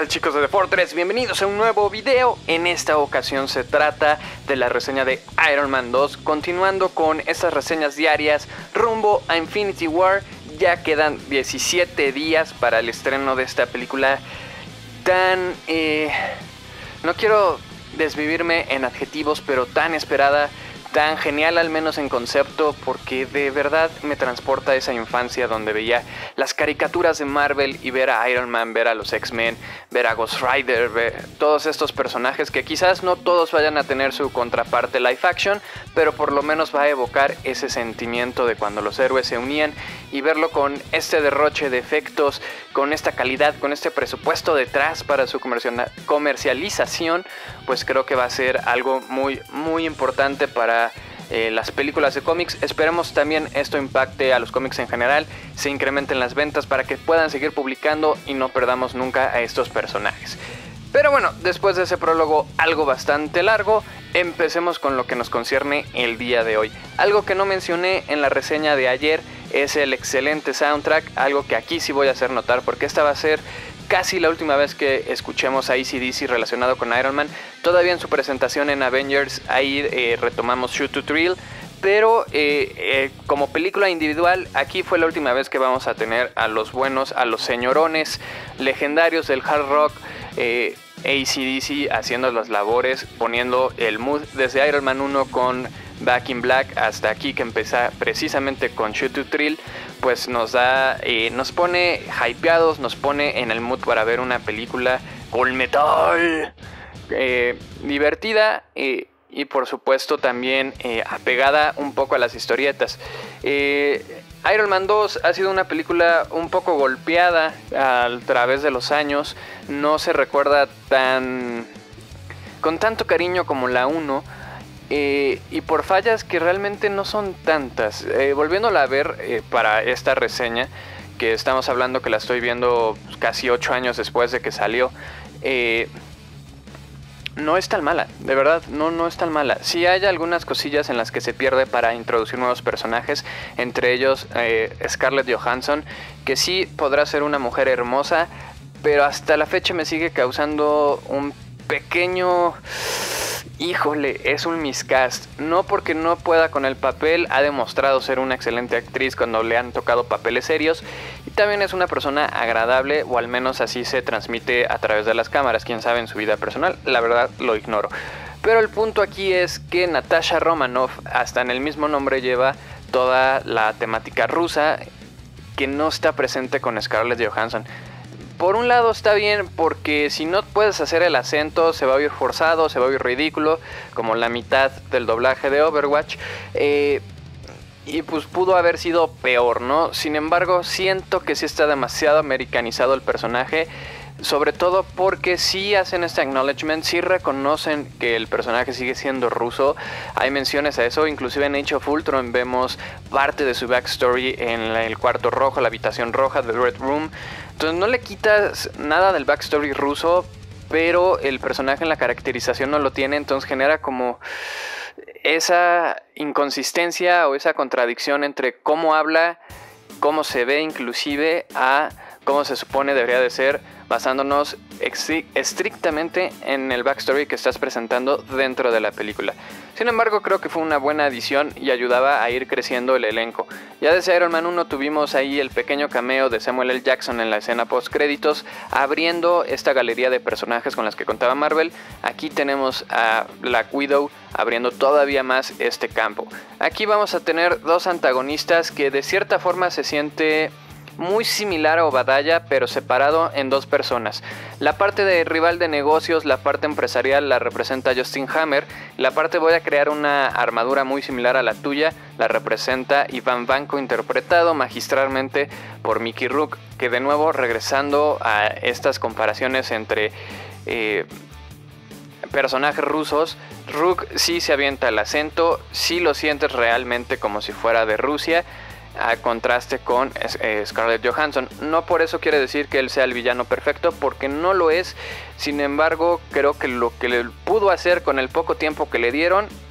tal, chicos de The Fortress? Bienvenidos a un nuevo video. En esta ocasión se trata de la reseña de Iron Man 2, continuando con estas reseñas diarias rumbo a Infinity War. Ya quedan 17 días para el estreno de esta película tan... no quiero desvivirme en adjetivos, pero tan esperada, tan genial, al menos en concepto, porque de verdad me transporta a esa infancia donde veía las caricaturas de Marvel y ver a Iron Man, ver a los X-Men, ver a Ghost Rider, ver todos estos personajes que quizás no todos vayan a tener su contraparte live action, pero por lo menos va a evocar ese sentimiento de cuando los héroes se unían, y verlo con este derroche de efectos, con esta calidad, con este presupuesto detrás para su comercialización, pues creo que va a ser algo muy importante para las películas de cómics. Esperemos también esto impacte a los cómics en general, se incrementen las ventas para que puedan seguir publicando y no perdamos nunca a estos personajes. Pero bueno, después de ese prólogo algo bastante largo, empecemos con lo que nos concierne el día de hoy. Algo que no mencioné en la reseña de ayer es el excelente soundtrack, algo que aquí sí voy a hacer notar porque esta va a ser casi la última vez que escuchemos a AC/DC relacionado con Iron Man. Todavía en su presentación en Avengers, ahí retomamos Shoot to Thrill, pero como película individual, aquí fue la última vez que vamos a tener a los buenos, a los señorones legendarios del hard rock, AC/DC haciendo las labores, poniendo el mood desde Iron Man 1 con Back in Black hasta aquí que empieza precisamente con Shoot to Thrill. Pues nos pone hypeados, nos pone en el mood para ver una película con metal, divertida y por supuesto también apegada un poco a las historietas. Iron Man 2 ha sido una película un poco golpeada a través de los años, no se recuerda con tanto cariño como la 1. Y por fallas que realmente no son tantas. Volviéndola a ver para esta reseña, que estamos hablando que la estoy viendo casi 8 años después de que salió, no es tan mala, de verdad, no es tan mala. Sí hay algunas cosillas en las que se pierde para introducir nuevos personajes, entre ellos Scarlett Johansson, que sí podrá ser una mujer hermosa, pero hasta la fecha me sigue causando un pequeño... Híjole, es un miscast. No porque no pueda con el papel, ha demostrado ser una excelente actriz cuando le han tocado papeles serios, y también es una persona agradable, o al menos así se transmite a través de las cámaras. Quién sabe en su vida personal, la verdad lo ignoro. Pero el punto aquí es que Natasha Romanoff, hasta en el mismo nombre, lleva toda la temática rusa que no está presente con Scarlett Johansson. Por un lado está bien porque si no puedes hacer el acento se va a oír forzado, se va a oír ridículo, como la mitad del doblaje de Overwatch, y pues pudo haber sido peor, ¿no? Sin embargo, siento que sí está demasiado americanizado el personaje, sobre todo porque sí hacen este acknowledgement, sí reconocen que el personaje sigue siendo ruso. Hay menciones a eso, inclusive en Age of Ultron vemos parte de su backstory en el cuarto rojo, la habitación roja, The Red Room. Entonces no le quitas nada del backstory ruso, pero el personaje en la caracterización no lo tiene, entonces genera como esa inconsistencia o esa contradicción entre cómo habla, cómo se ve inclusive, a cómo se supone debería de ser, basándonos estrictamente en el backstory que estás presentando dentro de la película. Sin embargo, creo que fue una buena adición y ayudaba a ir creciendo el elenco. Ya desde Iron Man 1 tuvimos ahí el pequeño cameo de Samuel L. Jackson en la escena post créditos, abriendo esta galería de personajes con las que contaba Marvel. Aquí tenemos a Black Widow abriendo todavía más este campo. Aquí vamos a tener dos antagonistas que de cierta forma se siente muy similar a Obadiah, pero separado en dos personas. La parte de rival de negocios, la parte empresarial, la representa Justin Hammer. La parte voy a crear una armadura muy similar a la tuya, la representa Ivan Vanko, interpretado magistralmente por Mickey Rourke, que de nuevo, regresando a estas comparaciones entre personajes rusos, Rourke sí se avienta el acento, sí lo sientes realmente como si fuera de Rusia, a contraste con Scarlett Johansson. No por eso quiere decir que él sea el villano perfecto, porque no lo es. Sin embargo, creo que lo que le pudo hacer con el poco tiempo que le dieron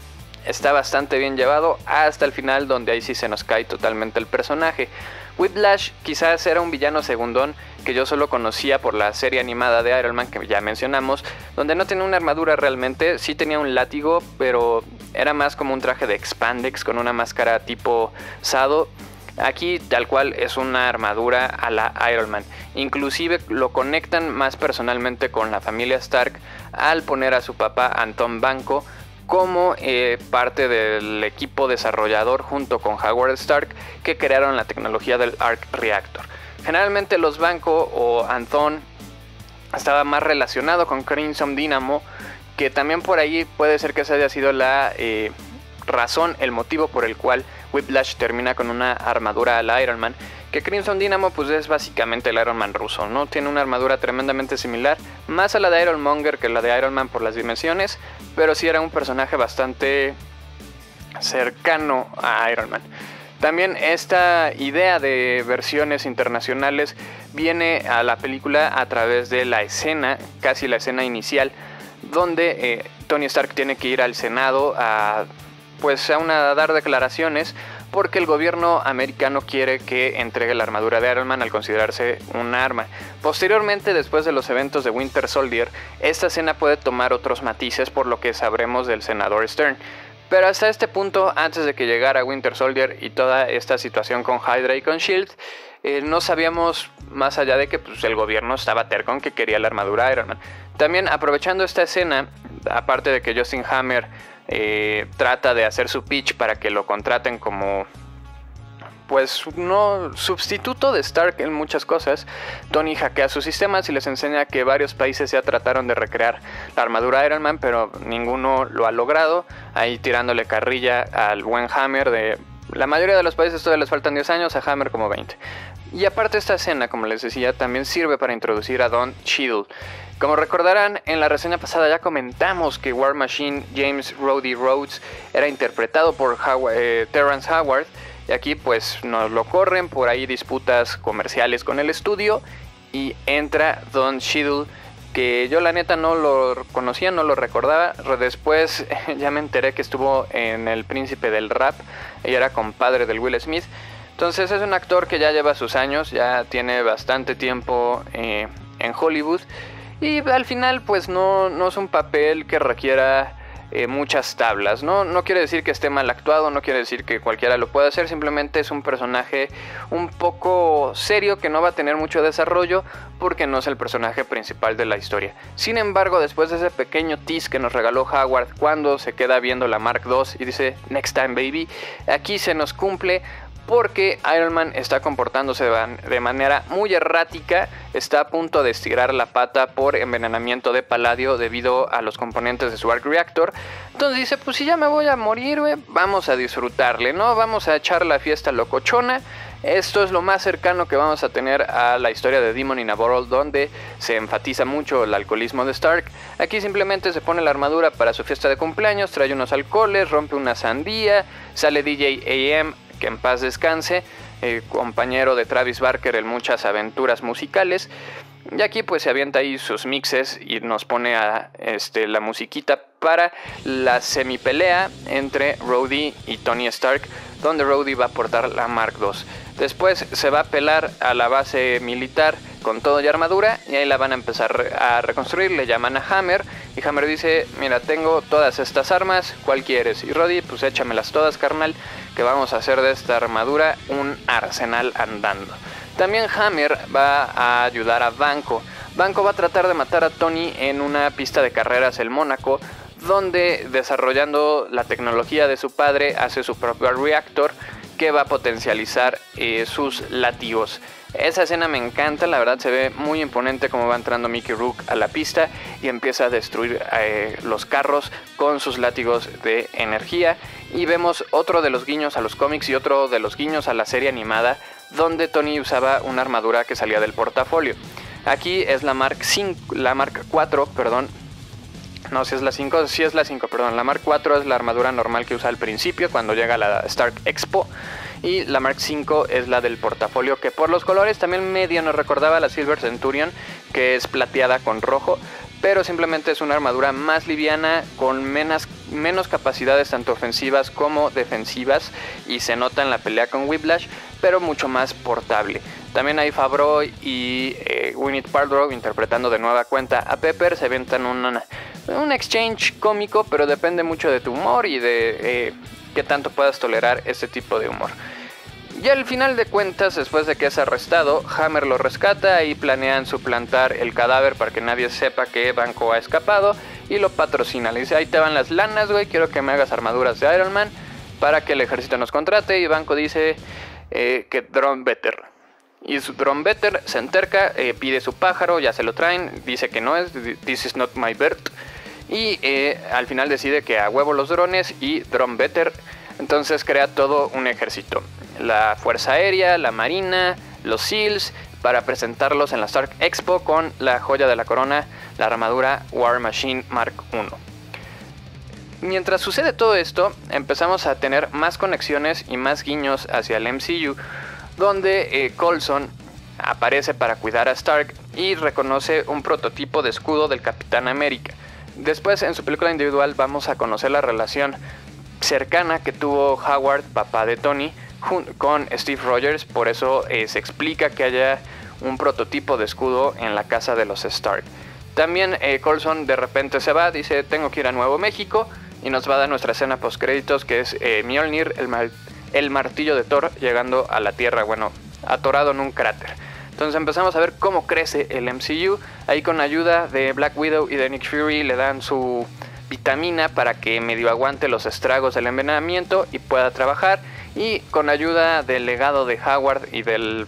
está bastante bien llevado hasta el final, donde ahí sí se nos cae totalmente el personaje. Whiplash quizás era un villano segundón que yo solo conocía por la serie animada de Iron Man que ya mencionamos, donde no tenía una armadura realmente, sí tenía un látigo, pero era más como un traje de expandex con una máscara tipo Sado. Aquí tal cual es una armadura a la Iron Man. Inclusive lo conectan más personalmente con la familia Stark al poner a su papá Anton Banco como parte del equipo desarrollador junto con Howard Stark que crearon la tecnología del Arc Reactor. Generalmente los Banco o Anton estaba más relacionado con Crimson Dynamo, que también por ahí puede ser que esa haya sido la razón, el motivo por el cual Whiplash termina con una armadura a la Iron Man, que Crimson Dynamo pues es básicamente el Iron Man ruso, ¿no? Tiene una armadura tremendamente similar, más a la de Ironmonger que la de Iron Man por las dimensiones, pero sí era un personaje bastante cercano a Iron Man. También esta idea de versiones internacionales viene a la película a través de la escena, casi la escena inicial, donde Tony Stark tiene que ir al Senado a dar declaraciones porque el gobierno americano quiere que entregue la armadura de Iron Man al considerarse un arma. Posteriormente, después de los eventos de Winter Soldier, esta escena puede tomar otros matices por lo que sabremos del senador Stern. Pero hasta este punto, antes de que llegara Winter Soldier y toda esta situación con Hydra y con S.H.I.E.L.D., no sabíamos más allá de que el gobierno estaba terco en que quería la armadura Iron Man. También aprovechando esta escena, aparte de que Justin Hammer trata de hacer su pitch para que lo contraten como sustituto de Stark en muchas cosas, Tony hackea sus sistemas y les enseña que varios países ya trataron de recrear la armadura Iron Man, pero ninguno lo ha logrado, ahí tirándole carrilla al buen Hammer de la mayoría de los países todavía les faltan 10 años, a Hammer como 20. Y aparte esta escena, como les decía, también sirve para introducir a Don Cheadle. Como recordarán, en la reseña pasada ya comentamos que War Machine James Rhodey Rhodes era interpretado por Terrence Howard, y aquí pues nos lo corren, por ahí disputas comerciales con el estudio, y entra Don Cheadle, que yo la neta no lo conocía, no lo recordaba. Después ya me enteré que estuvo en El Príncipe del Rap y era compadre del Will Smith. Entonces es un actor que ya lleva sus años, ya tiene bastante tiempo en Hollywood. Y al final pues no es un papel que requiera muchas tablas, ¿no? No quiere decir que esté mal actuado, no quiere decir que cualquiera lo pueda hacer, simplemente es un personaje un poco serio que no va a tener mucho desarrollo porque no es el personaje principal de la historia. Sin embargo, después de ese pequeño tease que nos regaló Howard cuando se queda viendo la Mark II y dice "Next time baby", aquí se nos cumple porque Iron Man está comportándose de manera muy errática, está a punto de estirar la pata por envenenamiento de paladio debido a los componentes de su Arc Reactor. Entonces dice, pues si ya me voy a morir, vamos a disfrutarle, ¿no? Vamos a echar la fiesta locochona. Esto es lo más cercano que vamos a tener a la historia de Demon in a Bottle, donde se enfatiza mucho el alcoholismo de Stark. Aquí simplemente se pone la armadura para su fiesta de cumpleaños, trae unos alcoholes, rompe una sandía, sale DJ AM, que en paz descanse, compañero de Travis Barker en muchas aventuras musicales. Y aquí pues se avienta ahí sus mixes y nos pone a la musiquita para la semipelea entre Rhodey y Tony Stark, donde Rhodey va a portar la Mark II. Después se va a pelar a la base militar con todo y armadura y ahí la van a empezar a reconstruir. Le llaman a Hammer y Hammer dice, mira, tengo todas estas armas, ¿cuál quieres? Y Rhodey, pues échamelas todas, carnal, que vamos a hacer de esta armadura un arsenal andando. También Hammer va a ayudar a Banco. Banco va a tratar de matar a Tony en una pista de carreras en Mónaco, donde desarrollando la tecnología de su padre hace su propio reactor que va a potencializar sus látigos. Esa escena me encanta, la verdad se ve muy imponente como va entrando Mickey Rourke a la pista y empieza a destruir los carros con sus látigos de energía. Y vemos otro de los guiños a los cómics y otro de los guiños a la serie animada, donde Tony usaba una armadura que salía del portafolio. Aquí es la Mark 4, perdón. No, si es la 5, sí es la 5, perdón. La Mark 4 es la armadura normal que usa al principio cuando llega a la Stark Expo. Y la Mark 5 es la del portafolio, que por los colores también medio nos recordaba a la Silver Centurion, que es plateada con rojo. Pero simplemente es una armadura más liviana, con menos capacidades tanto ofensivas como defensivas, y se nota en la pelea con Whiplash, pero mucho más portable. También hay Favreau y Gwyneth Paltrow interpretando de nueva cuenta a Pepper. Se aventan un exchange cómico, pero depende mucho de tu humor y de qué tanto puedas tolerar este tipo de humor. Y al final de cuentas, después de que es arrestado, Hammer lo rescata y planean suplantar el cadáver para que nadie sepa que Banco ha escapado, y lo patrocina. Le dice: ahí te van las lanas, güey, quiero que me hagas armaduras de Iron Man para que el ejército nos contrate. Y Banco dice que Drone Better. Y su Drone Better se enterca, pide su pájaro, ya se lo traen, dice que no es, this is not my bird. Y al final decide que a huevo los drones y Drone Better. Entonces crea todo un ejército, la Fuerza Aérea, la Marina, los SEALs, para presentarlos en la Stark Expo con la joya de la corona, la armadura War Machine Mark I. Mientras sucede todo esto, empezamos a tener más conexiones y más guiños hacia el MCU, donde Coulson aparece para cuidar a Stark y reconoce un prototipo de escudo del Capitán América. Después, en su película individual, vamos a conocer la relación cercana que tuvo Howard, papá de Tony, con Steve Rogers. Por eso se explica que haya un prototipo de escudo en la casa de los Stark. También Coulson de repente se va, dice: tengo que ir a Nuevo México, y nos va a dar nuestra escena post créditos, que es Mjolnir, el martillo de Thor, llegando a la Tierra, bueno, atorado en un cráter. Entonces empezamos a ver cómo crece el MCU. Ahí, con ayuda de Black Widow y de Nick Fury, le dan su vitamina para que medio aguante los estragos del envenenamiento y pueda trabajar. Y con ayuda del legado de Howard y de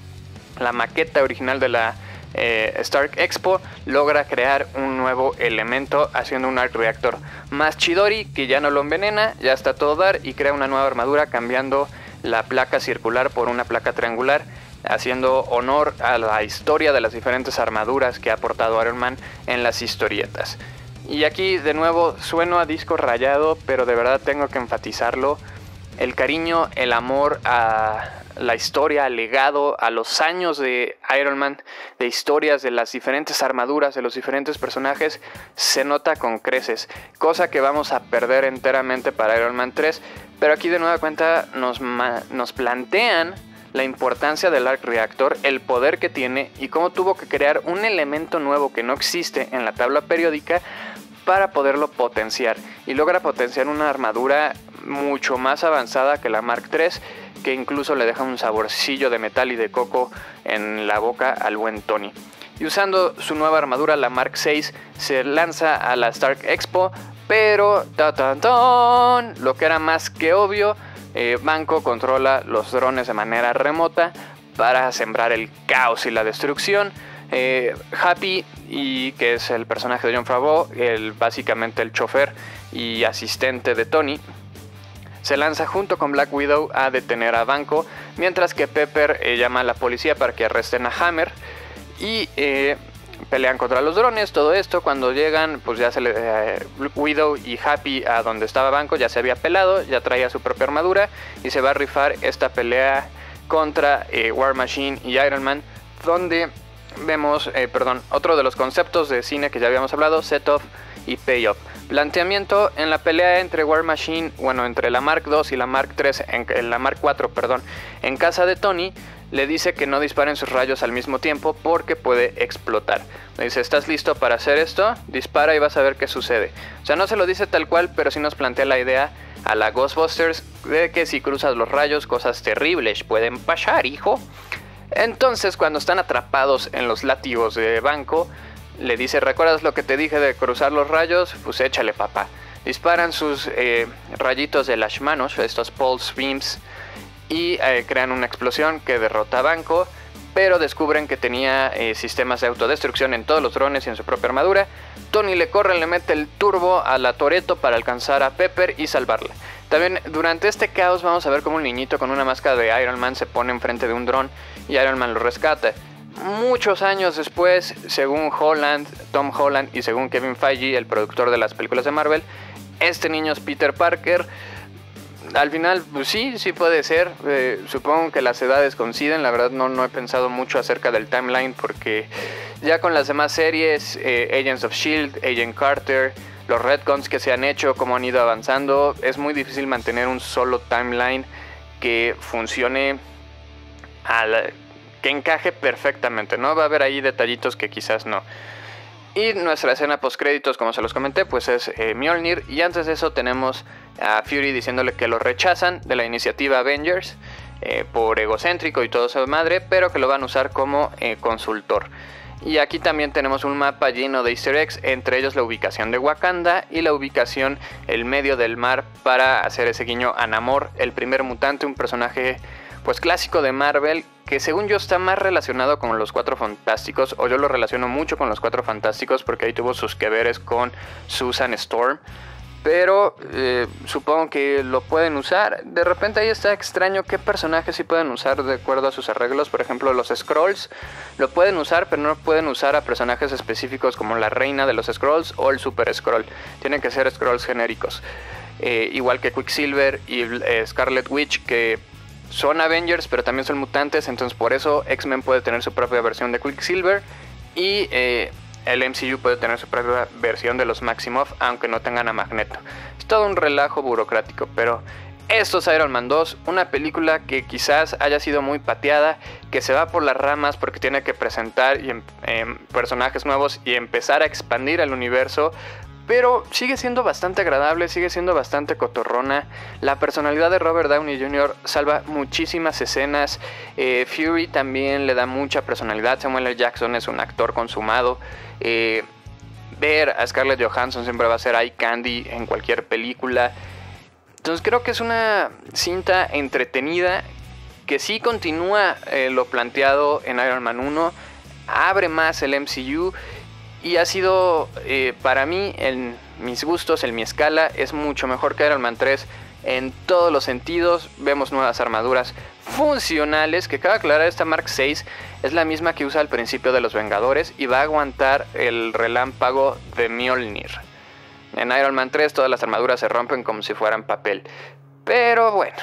la maqueta original de la Stark Expo, logra crear un nuevo elemento haciendo un arc reactor más chidori, que ya no lo envenena, ya está todo dar, y crea una nueva armadura cambiando la placa circular por una placa triangular, haciendo honor a la historia de las diferentes armaduras que ha aportado Iron Man en las historietas. Y aquí de nuevo sueno a disco rayado, pero de verdad tengo que enfatizarlo: el cariño, el amor a la historia, al legado, a los años de Iron Man, de historias de las diferentes armaduras, de los diferentes personajes, se nota con creces, cosa que vamos a perder enteramente para Iron Man 3. Pero aquí de nueva cuenta nos plantean la importancia del Arc Reactor, el poder que tiene y cómo tuvo que crear un elemento nuevo que no existe en la tabla periódica para poderlo potenciar, y logra potenciar una armadura mucho más avanzada que la Mark III, que incluso le deja un saborcillo de metal y de coco en la boca al buen Tony. Y usando su nueva armadura, la Mark VI, se lanza a la Stark Expo, pero lo que era más que obvio, Banco controla los drones de manera remota para sembrar el caos y la destrucción. Happy, y que es el personaje de Jon Favreau, básicamente el chofer y asistente de Tony, se lanza junto con Black Widow a detener a Banco, mientras que Pepper llama a la policía para que arresten a Hammer, y pelean contra los drones. Todo esto, cuando llegan, pues ya Widow y Happy a donde estaba Banco ya se había pelado, ya traía su propia armadura, y se va a rifar esta pelea contra War Machine y Iron Man, donde vemos, otro de los conceptos de cine que ya habíamos hablado: set-off y payoff. Planteamiento en la pelea entre War Machine, entre la Mark II y la Mark III, la Mark IV, en casa de Tony. Le dice que no disparen sus rayos al mismo tiempo porque puede explotar. Le dice: ¿estás listo para hacer esto? Dispara y vas a ver qué sucede. O sea, no se lo dice tal cual, pero sí nos plantea la idea a la Ghostbusters de que si cruzas los rayos, cosas terribles pueden pasar, hijo. Entonces, cuando están atrapados en los látigos de Banco, le dice: ¿recuerdas lo que te dije de cruzar los rayos? Pues échale, papá. Disparan sus rayitos de las manos, estos pulse beams, y crean una explosión que derrota a Banco, pero descubren que tenía sistemas de autodestrucción en todos los drones y en su propia armadura. Tony le corre, le mete el turbo a la Toretto para alcanzar a Pepper y salvarla. También durante este caos vamos a ver cómo un niñito con una máscara de Iron Man se pone enfrente de un dron y Iron Man lo rescata. Muchos años después, según Tom Holland y según Kevin Feige, el productor de las películas de Marvel, este niño es Peter Parker. Al final, pues sí puede ser. Supongo que las edades coinciden. La verdad no he pensado mucho acerca del timeline, porque ya con las demás series, Agents of S.H.I.E.L.D., Agent Carter, los retcons que se han hecho, cómo han ido avanzando. Es muy difícil mantener un solo timeline que funcione, que encaje perfectamente, ¿no? Va a haber ahí detallitos que quizás no. Y nuestra escena post créditos, como se los comenté, pues es Mjolnir. Y antes de eso tenemos a Fury diciéndole que lo rechazan de la iniciativa Avengers por egocéntrico y todo su madre, pero que lo van a usar como consultor. Y aquí también tenemos un mapa lleno de easter eggs, entre ellos la ubicación de Wakanda y la ubicación el medio del mar, para hacer ese guiño a Namor, el primer mutante, un personaje pues clásico de Marvel, que según yo está más relacionado con los Cuatro Fantásticos, o yo lo relaciono mucho con los Cuatro Fantásticos porque ahí tuvo sus que veres con Susan Storm, pero supongo que lo pueden usar. De repente ahí está extraño qué personajes sí pueden usar de acuerdo a sus arreglos. Por ejemplo, los Skrulls lo pueden usar, pero no pueden usar a personajes específicos como la reina de los Skrulls o el Super Skrull. Tienen que ser Skrulls genéricos, igual que Quicksilver y Scarlet Witch, que son Avengers pero también son mutantes. Entonces por eso X-Men puede tener su propia versión de Quicksilver y el MCU puede tener su propia versión de los Maximoff, aunque no tengan a Magneto. Es todo un relajo burocrático, pero esto es Iron Man 2, una película que quizás haya sido muy pateada, que se va por las ramas porque tiene que presentar personajes nuevos y empezar a expandir el universo, pero sigue siendo bastante agradable, sigue siendo bastante cotorrona. La personalidad de Robert Downey Jr. salva muchísimas escenas. Fury también le da mucha personalidad. Samuel L. Jackson es un actor consumado. Ver a Scarlett Johansson siempre va a ser eye candy en cualquier película. Entonces creo que es una cinta entretenida que sí continúa lo planteado en Iron Man 1. Abre más el MCU. Y ha sido, para mí, en mis gustos, en mi escala, es mucho mejor que Iron Man 3 en todos los sentidos. Vemos nuevas armaduras funcionales, que cabe aclarar, esta Mark VI es la misma que usa al principio de los Vengadores y va a aguantar el relámpago de Mjolnir. En Iron Man 3 todas las armaduras se rompen como si fueran papel. Pero bueno,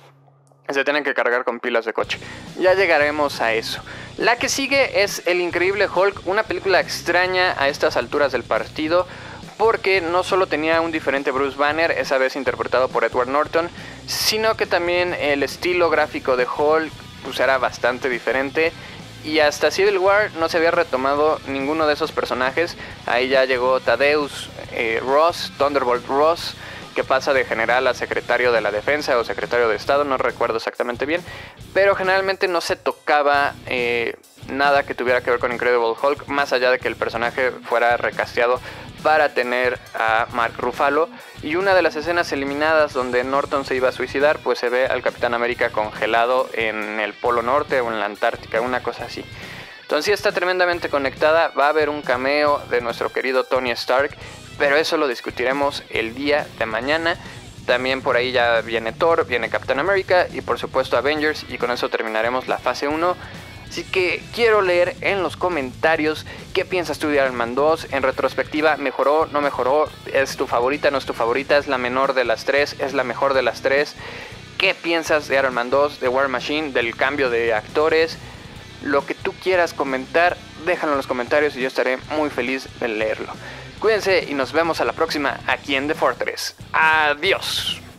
se tienen que cargar con pilas de coche. Ya llegaremos a eso. La que sigue es El Increíble Hulk, una película extraña a estas alturas del partido, porque no solo tenía un diferente Bruce Banner, esa vez interpretado por Edward Norton, sino que también el estilo gráfico de Hulk pues era bastante diferente. Y hasta Civil War no se había retomado ninguno de esos personajes. Ahí ya llegó Thaddeus Ross, Thunderbolt Ross, que pasa de general a secretario de la defensa o secretario de estado, no recuerdo exactamente bien, pero generalmente no se tocaba nada que tuviera que ver con Incredible Hulk, más allá de que el personaje fuera recasteado para tener a Mark Ruffalo. Y una de las escenas eliminadas donde Norton se iba a suicidar, pues se ve al Capitán América congelado en el Polo Norte o en la Antártica, una cosa así. Entonces sí está tremendamente conectada. Va a haber un cameo de nuestro querido Tony Stark, pero eso lo discutiremos el día de mañana. También por ahí ya viene Thor, viene Captain America y por supuesto Avengers, y con eso terminaremos la fase 1. Así que quiero leer en los comentarios qué piensas tú de Iron Man 2. En retrospectiva, ¿mejoró? ¿No mejoró? ¿Es tu favorita? ¿No es tu favorita? ¿Es la menor de las tres? ¿Es la mejor de las tres? ¿Qué piensas de Iron Man 2, de War Machine, del cambio de actores? Lo que tú quieras comentar, déjalo en los comentarios y yo estaré muy feliz de leerlo. Cuídense y nos vemos a la próxima aquí en The Fortress. Adiós.